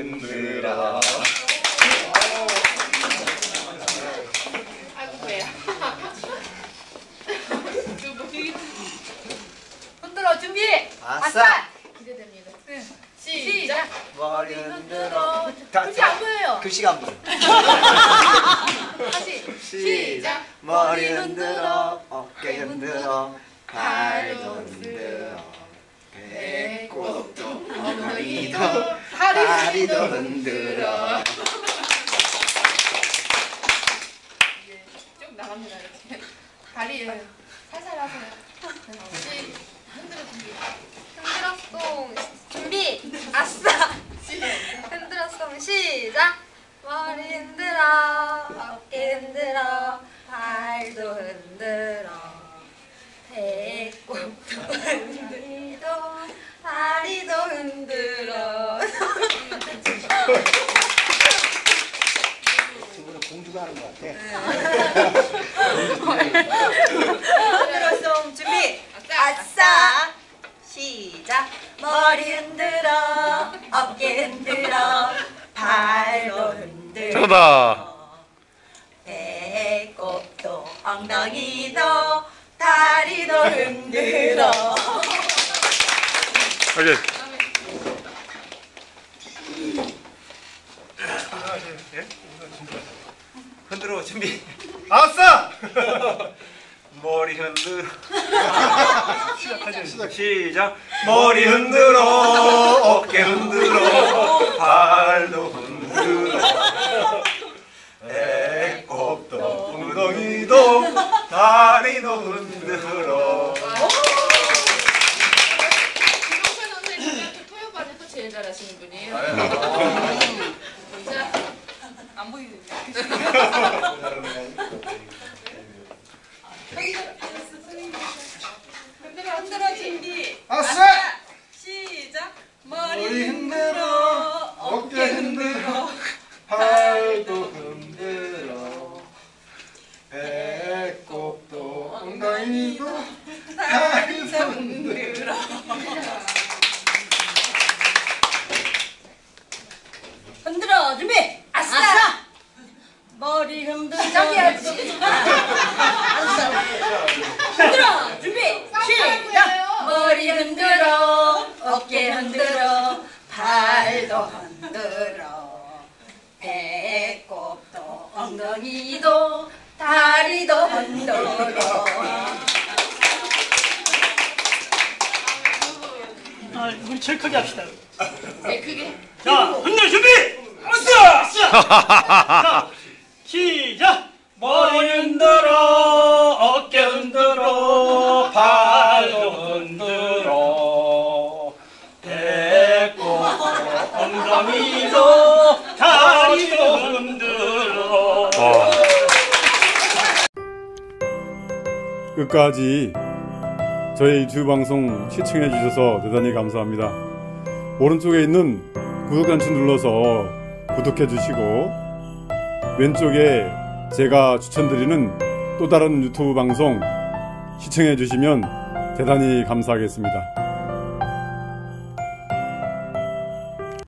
흔들어. 아이고 배야. 흔들어 준비. 아싸. 기대됩니다. 시작. 머리 흔들어. 글씨 안 보여요. 글씨가 안 보여. 다시. 시작. 머리 흔들어. 어깨 흔들어. 발도 흔들어. 배꼽도 엉덩이도 다리도 흔들어. 쭉 나갑니다. 이렇게. 다리 살살 하세요. 흔들어 준비. 흔들어송 준비 아싸 흔들어송 시작 머리 흔들어 어깨 흔들어 발도 흔들어 배꼽도 흔들어 다리도 흔들어 친구는 공주가 하는 것 같아. 흔들어송 준비 아싸 시작 머리 흔들어 어깨 흔들어 발도 흔들어 배꼽도 엉덩이도 다리도 흔들어 오케이. 흔들어 준비. 아싸. 머리 흔들어. 시작. 머리 흔들어. 어깨 흔들어. 발도 흔들어. 배꼽도 엉덩이도 다리도 흔들어. 김영선 선생님이 토요반에서 제일 잘하시는 분이에요. 자, 안 보이는데. 흔들어 준비. 아싸. 시작. 머리 흔들어. 어깨 흔들어. 발도 흔들어. 배꼽도 엉덩이도 다리도 흔들어. 흔들어 준비 아싸 머리 흔들어 시작해야지. 흔들어 준비 시작 머리 흔들어 어깨 흔들어 발도 흔들어 배꼽도 엉덩이도 다리도 흔들어 우리 제일 크게 합시다. 네, 크게. 자, 흔들 준비! 아싸! 자, 시작! 머리 흔들어, 어깨 흔들어, 발도 흔들어, 배꼽, 엉덩이도, 다리도 흔들어. 끝까지 저희 유튜브 방송 시청해 주셔서 대단히 감사합니다. 오른쪽에 있는 구독 단추 눌러서 구독해 주시고 왼쪽에 제가 추천드리는 또 다른 유튜브 방송 시청해 주시면 대단히 감사하겠습니다.